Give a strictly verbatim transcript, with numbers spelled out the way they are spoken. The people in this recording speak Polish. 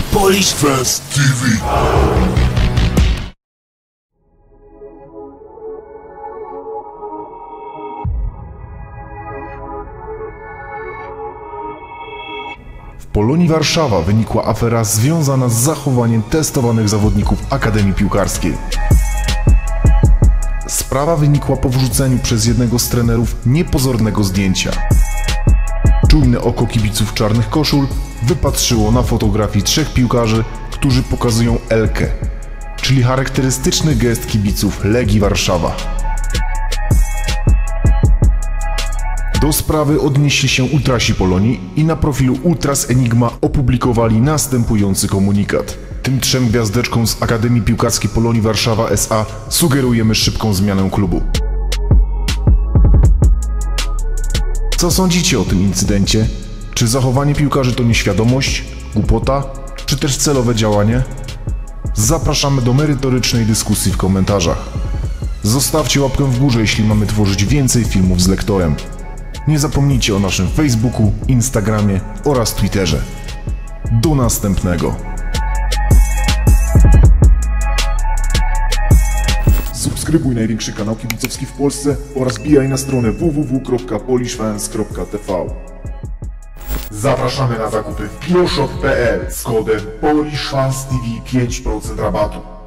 Polish Fans T V. W Polonii Warszawa wynikła afera związana z zachowaniem testowanych zawodników Akademii Piłkarskiej. Sprawa wynikła po wrzuceniu przez jednego z trenerów niepozornego zdjęcia. Czujne oko kibiców czarnych koszul wypatrzyło na fotografii trzech piłkarzy, którzy pokazują Elkę, czyli charakterystyczny gest kibiców Legii Warszawa. Do sprawy odnieśli się ultrasi Polonii i na profilu Ultras Enigma opublikowali następujący komunikat. Tym trzem gwiazdeczkom z Akademii Piłkarskiej Polonii Warszawa S A sugerujemy szybką zmianę klubu. Co sądzicie o tym incydencie? Czy zachowanie piłkarzy to nieświadomość, głupota, czy też celowe działanie? Zapraszamy do merytorycznej dyskusji w komentarzach. Zostawcie łapkę w górze, jeśli mamy tworzyć więcej filmów z lektorem. Nie zapomnijcie o naszym Facebooku, Instagramie oraz Twitterze. Do następnego! Subskrybuj największy kanał kibicowski w Polsce oraz bijaj na stronę w w w kropka polishfans kropka t v. Zapraszamy na zakupy w pioshop kropka p l z kodem polishfans T V pięć procent rabatu.